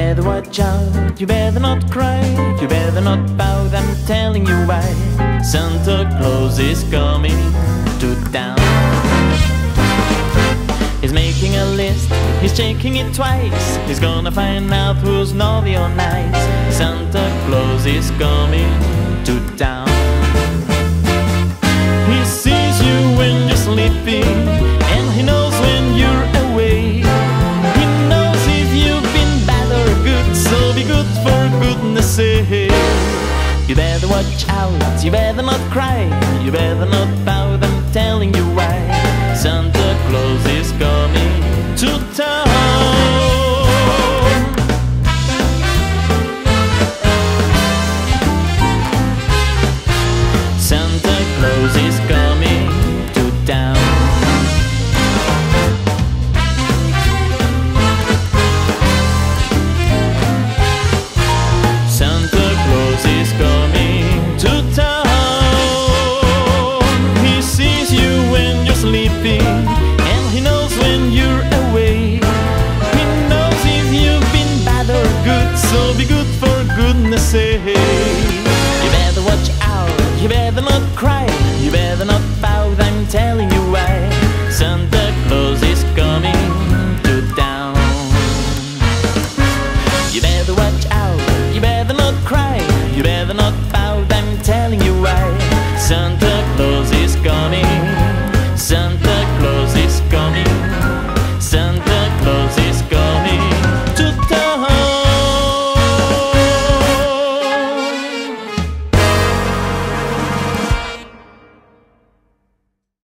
better watch out, you better not cry, you better not pout, I'm telling you why. Santa Claus is coming to town. He's making a list, he's checking it twice. He's gonna find out who's naughty or nice. Santa Claus is coming to town. He sees you when you're sleeping, and he knows when you're away. He knows if you've been bad or good, so be good for goodness sake. You better watch out, you better not cry, you better not pout, I'm telling you why. Santa Claus is coming to town. Santa Claus is coming to town. Santa Claus is coming to town. He sees you when you're sleeping, and he knows when you're away. He knows if you've been bad or good, so be good for goodness sake. You better watch out, you better not cry, you better not pout, I'm telling you why. Santa Claus is coming to town. You better watch out, you better not cry, you better not pout, I'm telling you why. Santa